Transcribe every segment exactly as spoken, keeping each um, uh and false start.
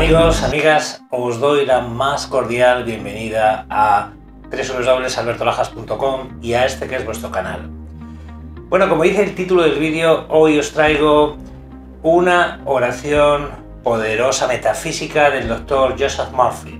Amigos, amigas, os doy la más cordial bienvenida a doble u doble u doble u punto alberto lajas punto com y a este que es vuestro canal. Bueno, como dice el título del vídeo, hoy os traigo una oración poderosa metafísica del doctor Joseph Murphy.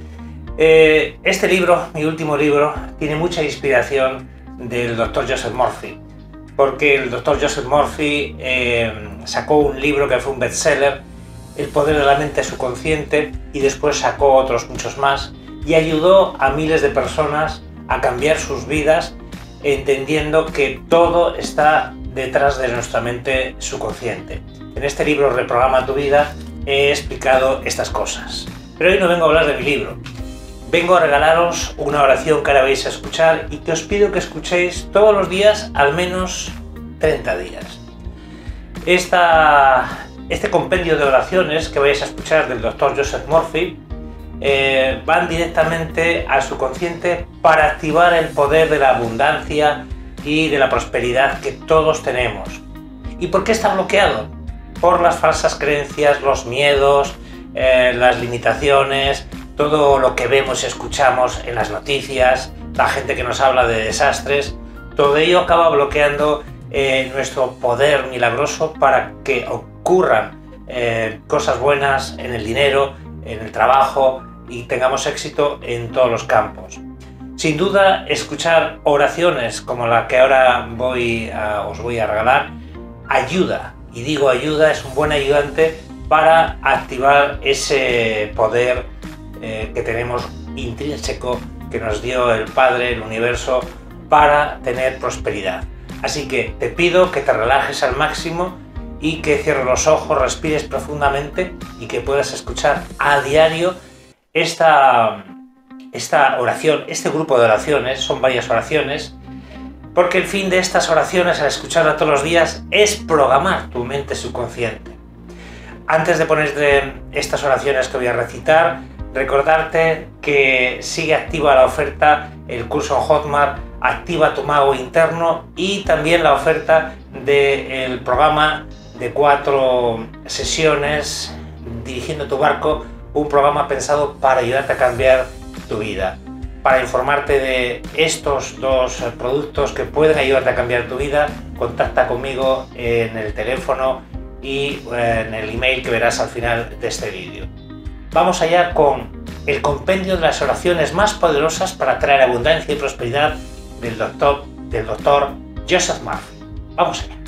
Eh, este libro, mi último libro, tiene mucha inspiración del doctor Joseph Murphy, porque el doctor Joseph Murphy eh, sacó un libro que fue un bestseller, El poder de la mente subconsciente, y después sacó otros muchos más y ayudó a miles de personas a cambiar sus vidas, entendiendo que todo está detrás de nuestra mente subconsciente. En este libro, Reprograma tu vida, he explicado estas cosas. Pero hoy no vengo a hablar de mi libro. Vengo a regalaros una oración que ahora vais a escuchar y que os pido que escuchéis todos los días, al menos treinta días. Esta... Este compendio de oraciones que vais a escuchar del doctor Joseph Murphy eh, van directamente al subconsciente para activar el poder de la abundancia y de la prosperidad que todos tenemos. ¿Y por qué está bloqueado? Por las falsas creencias, los miedos, eh, las limitaciones, todo lo que vemos y escuchamos en las noticias, la gente que nos habla de desastres. Todo ello acaba bloqueando eh, nuestro poder milagroso para que ocurran eh, cosas buenas en el dinero, en el trabajo y tengamos éxito en todos los campos. Sin duda, escuchar oraciones como la que ahora voy a, os voy a regalar ayuda, y digo ayuda, es un buen ayudante para activar ese poder eh, que tenemos intrínseco, que nos dio el Padre, el Universo, para tener prosperidad. Así que te pido que te relajes al máximo y que cierres los ojos, respires profundamente y que puedas escuchar a diario esta, esta oración, este grupo de oraciones. Son varias oraciones, porque el fin de estas oraciones, al escucharlas todos los días, es programar tu mente subconsciente. Antes de ponerte estas oraciones que voy a recitar, recordarte que sigue activa la oferta, el curso en Hotmart, Activa tu mago interno, y también la oferta del programa de cuatro sesiones, Dirigiendo tu barco, un programa pensado para ayudarte a cambiar tu vida. Para informarte de estos dos productos que pueden ayudarte a cambiar tu vida, contacta conmigo en el teléfono y en el email que verás al final de este vídeo. Vamos allá con el compendio de las oraciones más poderosas para atraer abundancia y prosperidad del doctor, del doctor Joseph Murphy. Vamos allá.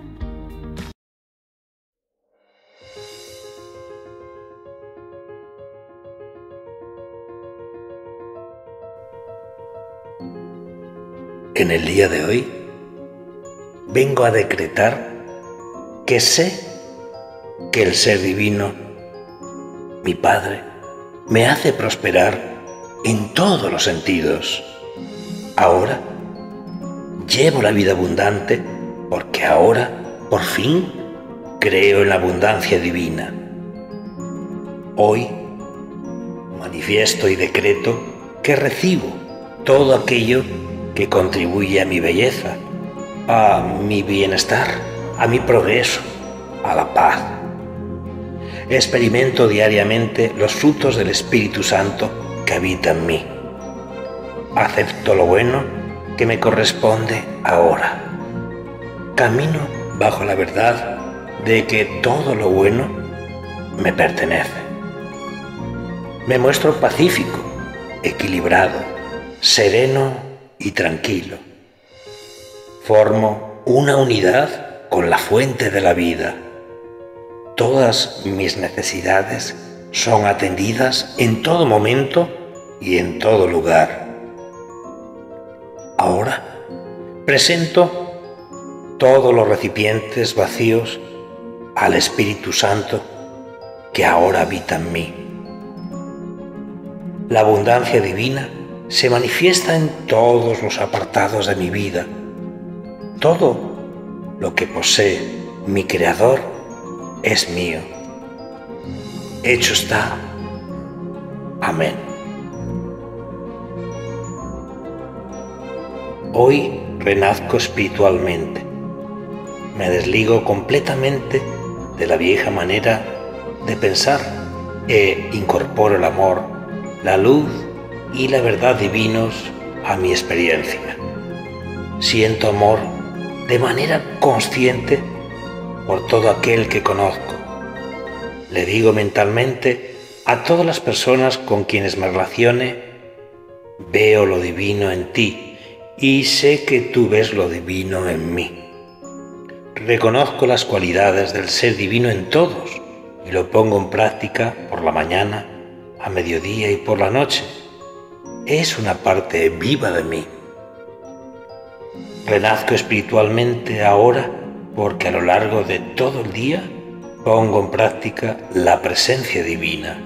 En el día de hoy vengo a decretar que sé que el Ser Divino, mi Padre, me hace prosperar en todos los sentidos. Ahora llevo la vida abundante porque ahora, por fin, creo en la abundancia divina. Hoy manifiesto y decreto que recibo todo aquello que contribuye a mi belleza, a mi bienestar, a mi progreso, a la paz. Experimento diariamente los frutos del Espíritu Santo que habita en mí. Acepto lo bueno que me corresponde ahora. Camino bajo la verdad de que todo lo bueno me pertenece. Me muestro pacífico, equilibrado, sereno y tranquilo. Formo una unidad con la fuente de la vida. Todas mis necesidades son atendidas en todo momento y en todo lugar. Ahora presento todos los recipientes vacíos al Espíritu Santo que ahora habita en mí. La abundancia divina se manifiesta en todos los apartados de mi vida. Todo lo que posee mi Creador es mío. Hecho está. Amén. Hoy renazco espiritualmente. Me desligo completamente de la vieja manera de pensar e incorporo el amor, la luz y la verdad divinos a mi experiencia. Siento amor de manera consciente por todo aquel que conozco. Le digo mentalmente a todas las personas con quienes me relacione: veo lo divino en ti y sé que tú ves lo divino en mí. Reconozco las cualidades del ser divino en todos y lo pongo en práctica por la mañana, a mediodía y por la noche. Es una parte viva de mí. Renazco espiritualmente ahora porque a lo largo de todo el día pongo en práctica la presencia divina.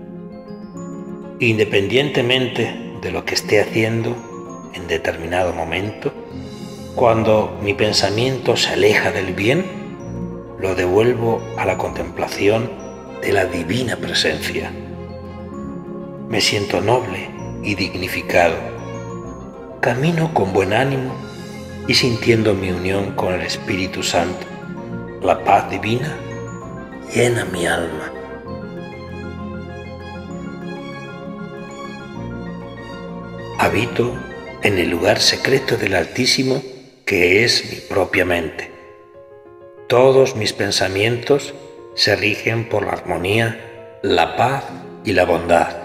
Independientemente de lo que esté haciendo en determinado momento, cuando mi pensamiento se aleja del bien, lo devuelvo a la contemplación de la divina presencia. Me siento noble y dignificado. Camino con buen ánimo y sintiendo mi unión con el Espíritu Santo. La paz divina llena mi alma. Habito en el lugar secreto del Altísimo, que es mi propia mente. Todos mis pensamientos se rigen por la armonía, la paz y la bondad.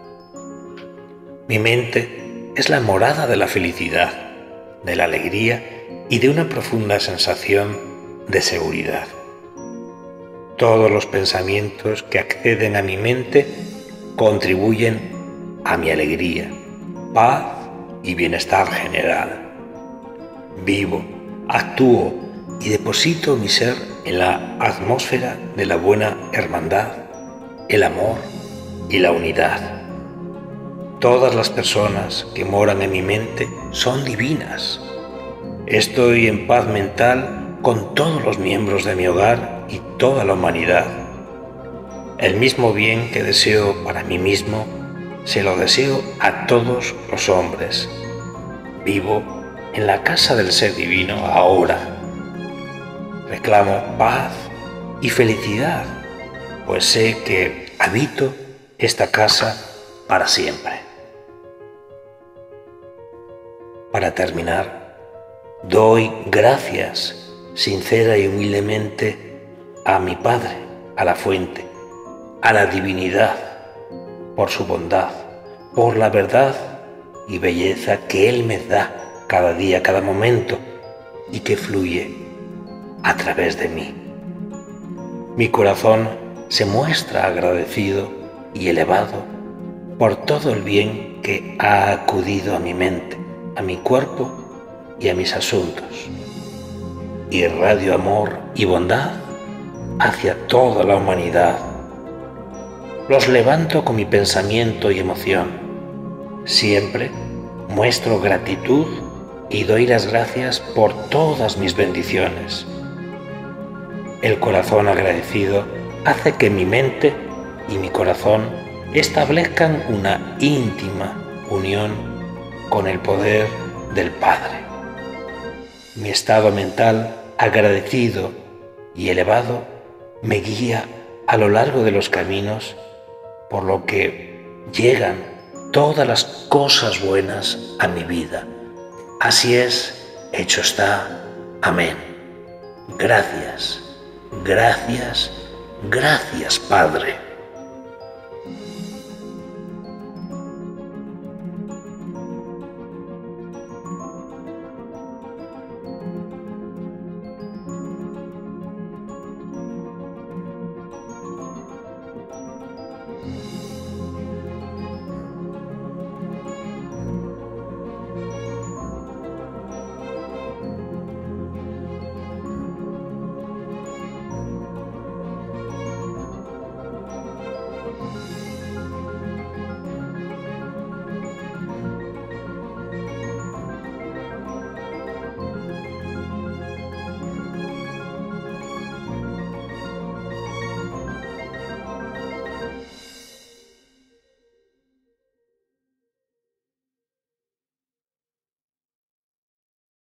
Mi mente es la morada de la felicidad, de la alegría y de una profunda sensación de seguridad. Todos los pensamientos que acceden a mi mente contribuyen a mi alegría, paz y bienestar general. Vivo, actúo y deposito mi ser en la atmósfera de la buena hermandad, el amor y la unidad. Todas las personas que moran en mi mente son divinas. Estoy en paz mental con todos los miembros de mi hogar y toda la humanidad. El mismo bien que deseo para mí mismo, se lo deseo a todos los hombres. Vivo en la casa del Ser Divino ahora. Reclamo paz y felicidad, pues sé que habito esta casa para siempre. Para terminar, doy gracias sincera y humildemente a mi Padre, a la fuente, a la divinidad, por su bondad, por la verdad y belleza que Él me da cada día, cada momento, y que fluye a través de mí. Mi corazón se muestra agradecido y elevado por todo el bien que ha acudido a mi mente, a mi cuerpo y a mis asuntos. Irradio amor y bondad hacia toda la humanidad. Los levanto con mi pensamiento y emoción. Siempre muestro gratitud y doy las gracias por todas mis bendiciones. El corazón agradecido hace que mi mente y mi corazón establezcan una íntima unión con el poder del Padre. Mi estado mental agradecido y elevado me guía a lo largo de los caminos, por lo que llegan todas las cosas buenas a mi vida. Así es, hecho está. Amén. Gracias, gracias, gracias, Padre.